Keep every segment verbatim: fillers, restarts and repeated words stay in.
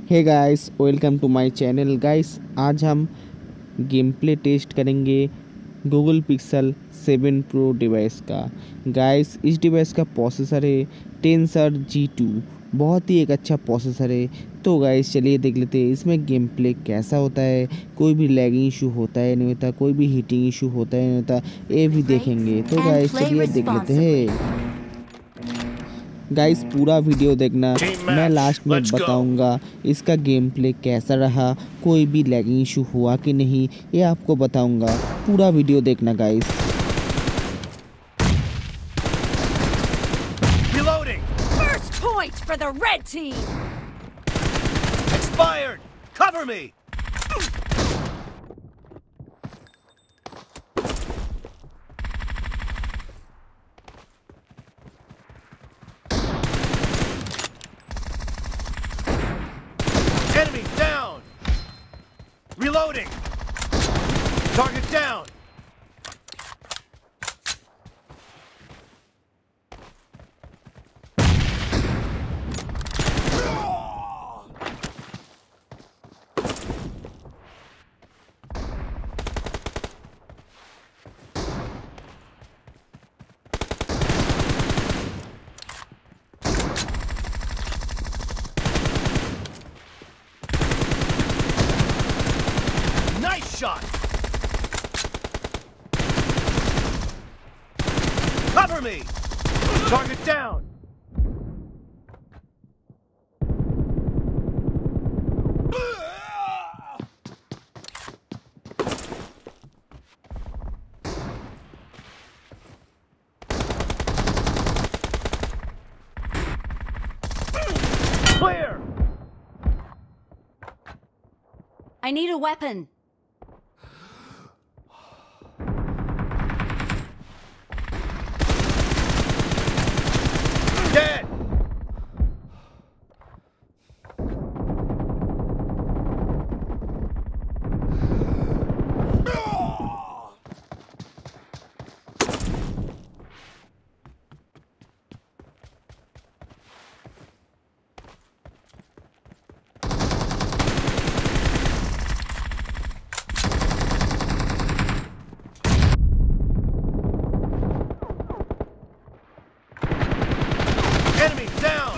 Hey guys, welcome to my channel. Guys, आज हम game play test करेंगे Google Pixel seven pro device का। Guys, इस device का प्रोसेसर है टेंसर जी टू। बहुत ही एक अच्छा प्रोसेसर है। तो गाइस चलिए देख लेते हैं इसमें गेम प्ले कैसा होता है। कोई भी लैगिंग इशू होता है नहीं होता, कोई भी हीटिंग इशू होता है नहीं होता, ये भी देखेंगे। तो and गाइस play चलिए देख लेते responsibly. हैं। गाइस पूरा वीडियो देखना, Team मैं match, लास्ट में let's go. बताऊंगा इसका गेम प्ले कैसा रहा, कोई भी लैगिंग इशू हुआ कि नहीं, ये आपको बताऊंगा। पूरा वीडियो देखना guys. Reloading. First point for the red team. Expired. Cover me. Enemy down. Reloading. Target down. Nice shot. Cover me. Target down. Clear. I need a weapon. Dead. Enemy down.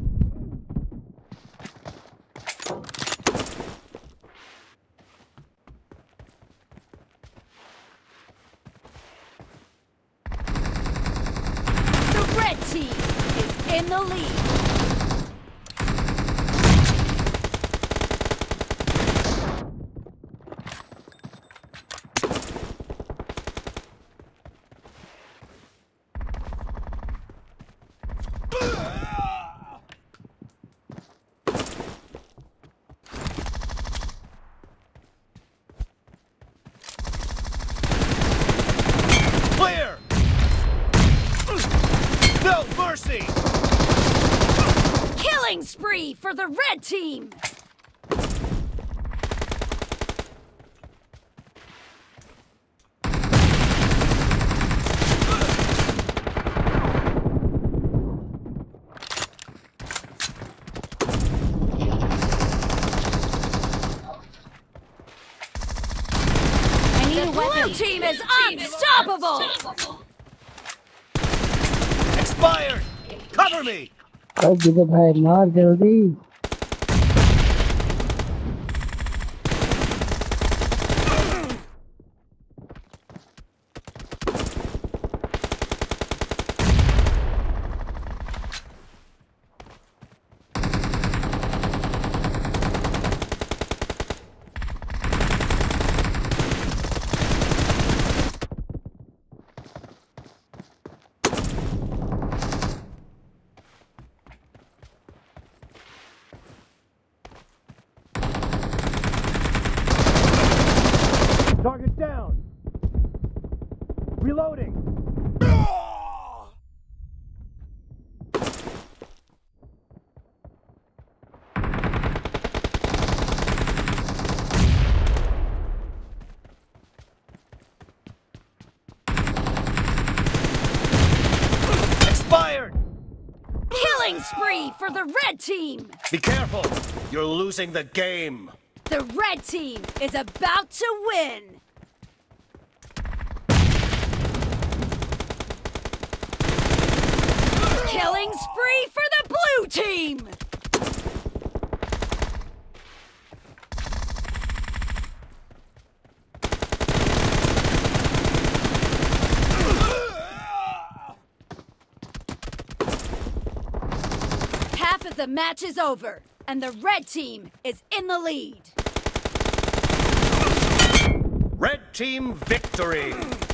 The red team is in the lead. Clear. No mercy. Killing spree for the red team. I need a weapon. Blue team is unstoppable. Expired. Cover me. अब जिधर भाई मार जल्दी। spree for the red team! Be careful! You're losing the game! The red team is about to win! Killing spree for the blue team! Half of the match is over, and the red team is in the lead. Red team victory!